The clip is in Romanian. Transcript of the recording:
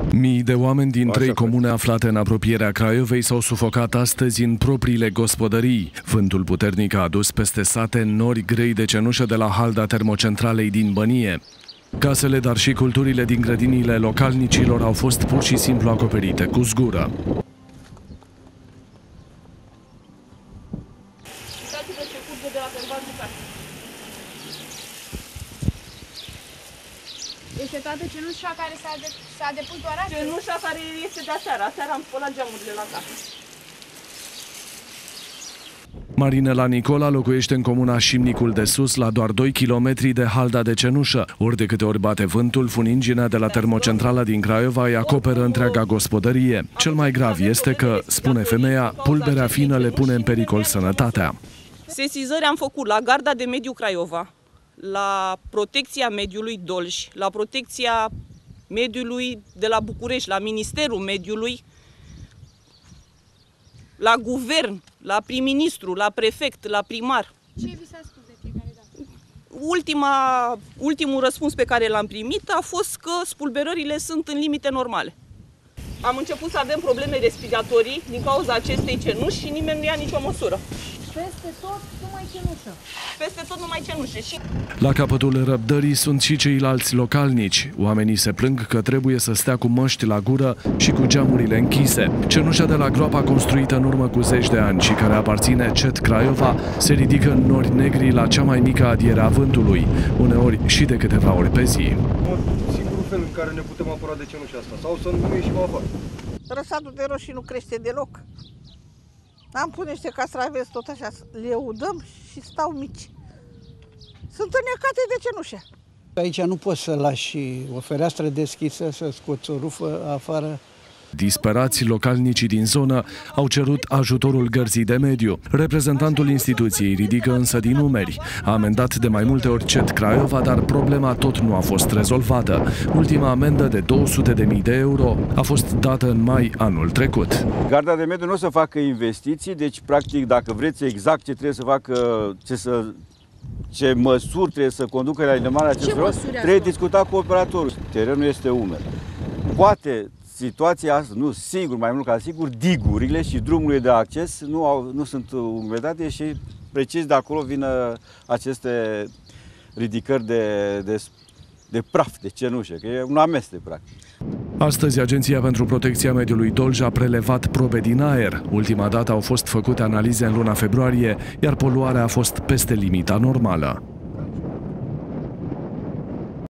Mii de oameni din 3 comune aflate în apropierea Craiovei s-au sufocat astăzi în propriile gospodării. Vântul puternic a adus peste sate nori grei de cenușă de la halda termocentralei din Bănie. Casele, dar și culturile din grădinile localnicilor au fost pur și simplu acoperite cu zgură. Este toată cenușa care s-a depus doar astăzi? Cenușa care este de aseară. Aseară am spălat geamurile la casă. Marinela Nicola locuiește în comuna Șimnicul de Sus, la doar 2 km de halda de cenușă. Ori de câte ori bate vântul, funinginea de la termocentrala din Craiova îi acoperă întreaga gospodărie. Cel mai grav este că, spune femeia, pulberea fină le pune în pericol sănătatea. Sesizări am făcut la Garda de Mediu Craiova, la Protecția Mediului Dolj, la Protecția Mediului de la București, la Ministerul Mediului, la Guvern, la prim-ministru, la prefect, la primar. Ce vi s-a spus de fiecare dată? Ultimul răspuns pe care l-am primit a fost că spulberările sunt în limite normale. Am început să avem probleme respiratorii din cauza acestei cenuși și nimeni nu ia nicio măsură. Peste tot numai cenușă. Peste tot numai cenușe. Și la capătul răbdării sunt și ceilalți localnici. Oamenii se plâng că trebuie să stea cu măști la gură și cu geamurile închise. Cenușa de la groapa construită în urmă cu 10 de ani și care aparține CET Craiova se ridică în nori negri la cea mai mică adiere a vântului, uneori și de câteva ori pe zi. Singurul fel în care ne putem apăra de cenușa asta, sau să nu ieșim afară. Răsatul de roșii nu crește deloc. Am pus niște castraveți tot așa, le udăm și stau mici. Sunt înnecate de cenușă. Aici nu poți să lași o fereastră deschisă, să scoți o rufă afară. Disperați, localnicii din zonă au cerut ajutorul Gărzii de Mediu. Reprezentantul instituției ridică însă din numeri. A amendat de mai multe ori CET Craiova, dar problema tot nu a fost rezolvată. Ultima amendă de 200.000 de euro a fost dată în mai anul trecut. Garda de Mediu nu o să facă investiții, deci practic dacă vreți exact ce trebuie să facă, ce măsuri trebuie să conducă realizarea acestor, trebuie discuta cu operatorul. Terenul este umed. Poate situația asta, nu sigur, mai mult ca sigur, digurile și drumurile de acces nu sunt umedate și precis de acolo vin aceste ridicări de praf, de cenușă, că e un amestec practic. Astăzi, Agenția pentru Protecția Mediului Dolj a prelevat probe din aer. Ultima dată au fost făcute analize în luna februarie, iar poluarea a fost peste limita normală.